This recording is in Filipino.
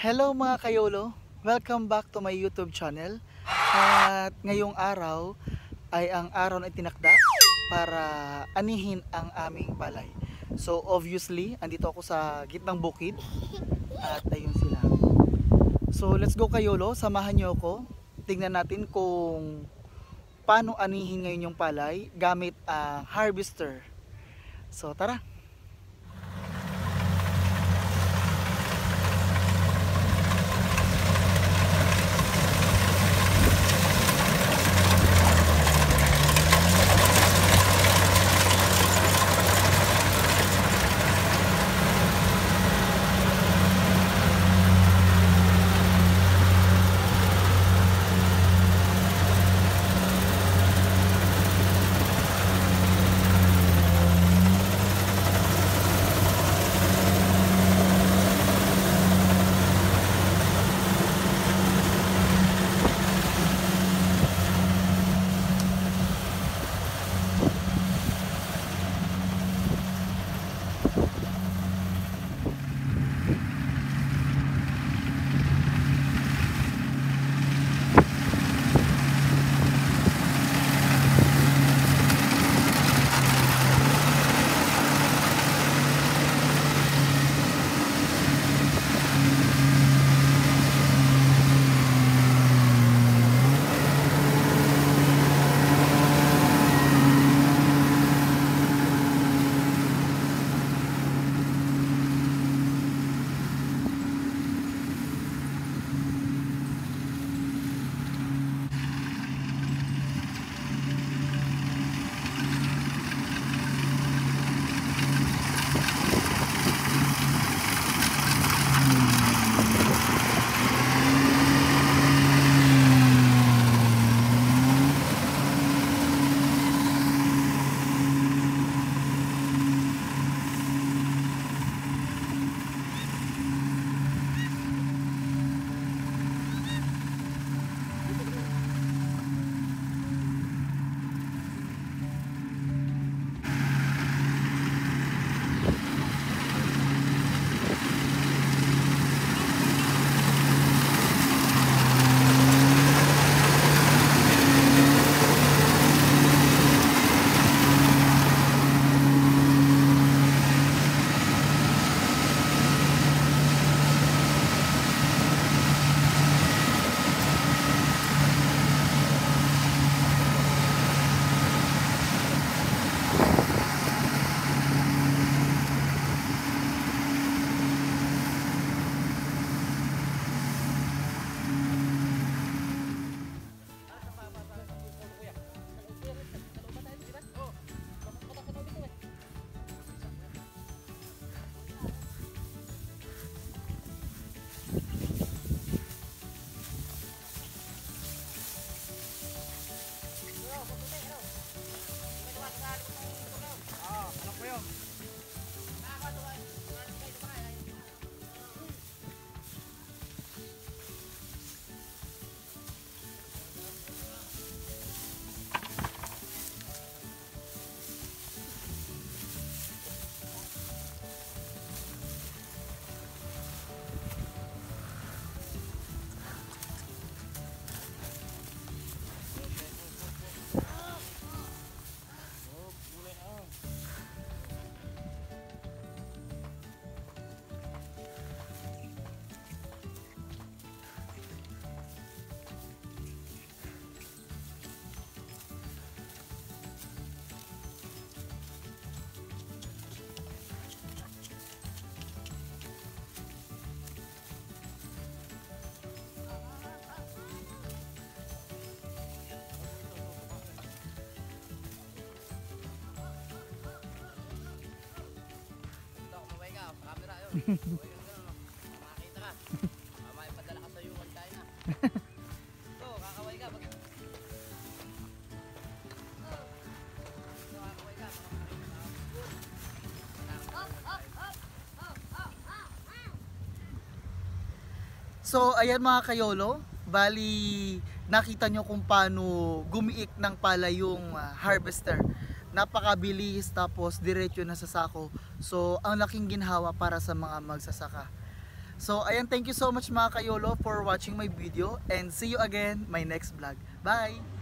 Hello mga kayolo! Welcome back to my YouTube channel. At ngayong araw ay ang araw na itinakda para anihin ang aming palay. So obviously, andito ako sa gitnang bukid at ayun sila. So let's go kayolo, samahan nyo ako. Tingnan natin kung paano anihin ngayon yung palay gamit ang harvester. So tara! Makakita ka. Mamaya padala ka sa yuwan tayo na. So, kakaway ka. Kakaway ka. So ayan mga kayolo, bali nakita nyo kung paano gumiik ng pala yung harvester. Napakabilis tapos diretso na sa sako. So ang laking ginhawa para sa mga magsasaka. So ayan, thank you so much mga kayolo for watching my video and see you again my next vlog. Bye!